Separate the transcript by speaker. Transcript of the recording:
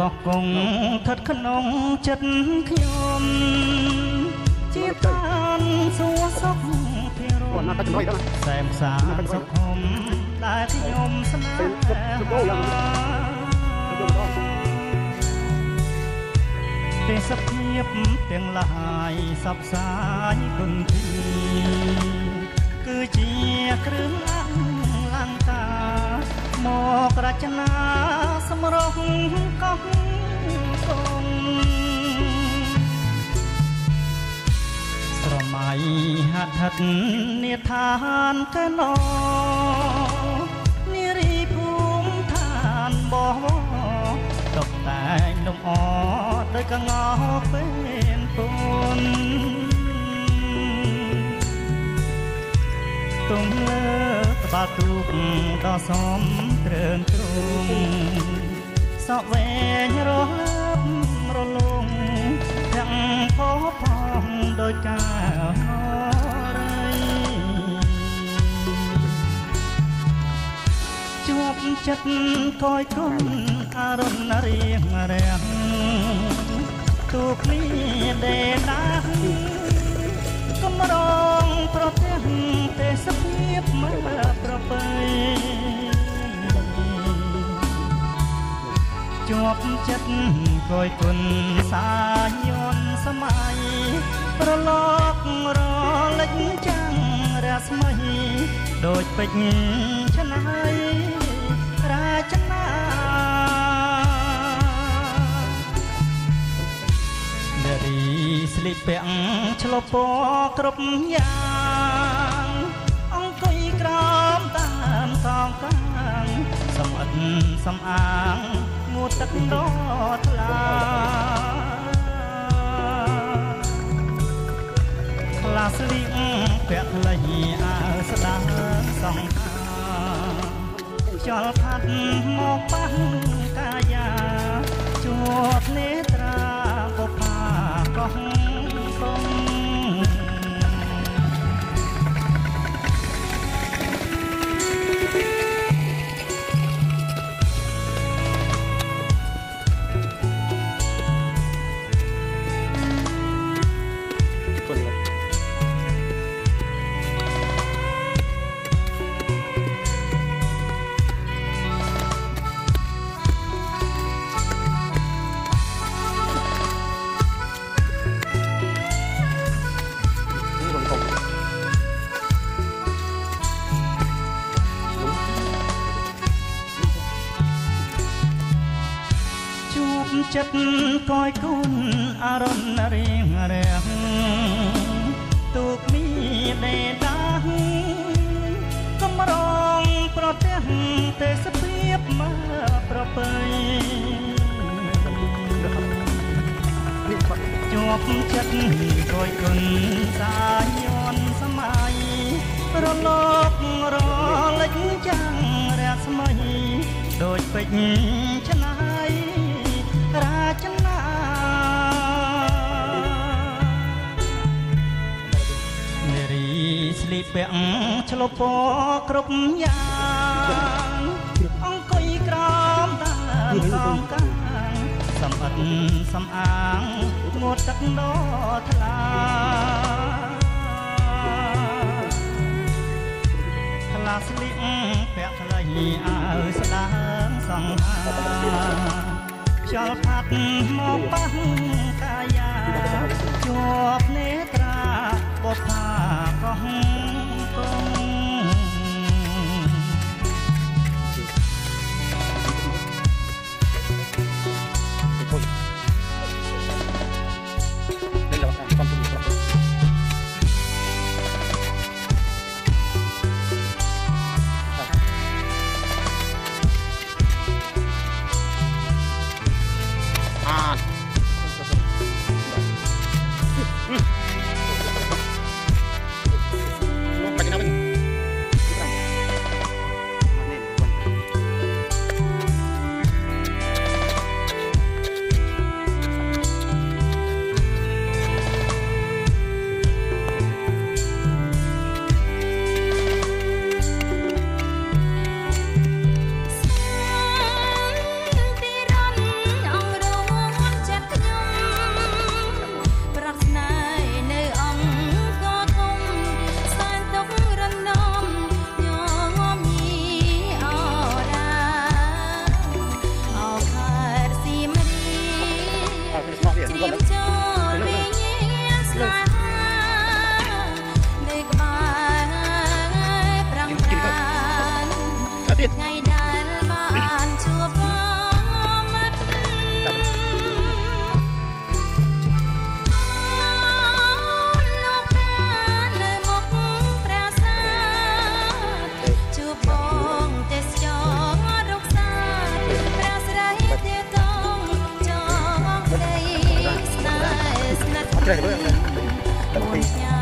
Speaker 1: ស់គង់ថិតក្នុងចិត្តខ្ញុំជាបានសួរសុខភិរមសែមសានសុខុមដែលខ្ញុំស្នេហាទេសភាពទាំងឡាយសពសាយគុណធីគឺជាគ្រឿងអលង្ការមករចនាសម្រុះកោះកងស្រមៃហាត់ហិតនេឋានកែណោនារីភូមិឋានបោះតុបតែងលំអដោយកងោពេលពុនទុំលើក្បាលទូកដ៏សមត្រើងទ្រង់សក់វែងរលឹមរលងទាំងផោផងដោយកាលរីជាប់ចិត្តកយគុណអរណរៀងរាំងទូគ្នាដេដាកម្រងប្រទេសទេសភាពមើលប្រពៃជាប់ចិត្តកយគុណសាយន្តសម័យប្រឡករលិចចាំងរាស្មីដូចពេជ្រឆ្នៃរាជនានារីស្លៀកពាក់ឆ្លុះពណ៌គ្រប់យ៉ាងអង្គុយក្រោមតាមសងកាងសំអិនសំអាងងូតទឹកដថ្លាខ្លះស្លៀកពាក់ខ្លីអាវស្ដាងសងខាខ្យល់ផាត់មកប៉ះកាយាជួបនេត្រាបុប្ផាកោះកងចិត្តកយគុណអរណរៀងរាំងទូកមានដេដាកម្រងប្រទេសទេសភាពមើលប្រពៃជាប់ចិត្តកយគុណសាយន្តសម័យរលករលិចចាំងរាស្មីដូចពេជ្រឆ្នៃរាជនានារីស្លៀកពាក់ឆ្លុះពណ៌គ្រប់យ៉ាងអង្គុយក្រោមតាមសងកាងសំអិនសំអាងងូតទឹកដថ្លាខ្លះស្លៀកពាក់ខ្លីអាវស្ដាងសង្ហាខ្យល់ផាត់មកប៉ះកាយាជាប់នេត្រាបុប្ផាកោះកង
Speaker 2: ទាំងពីរ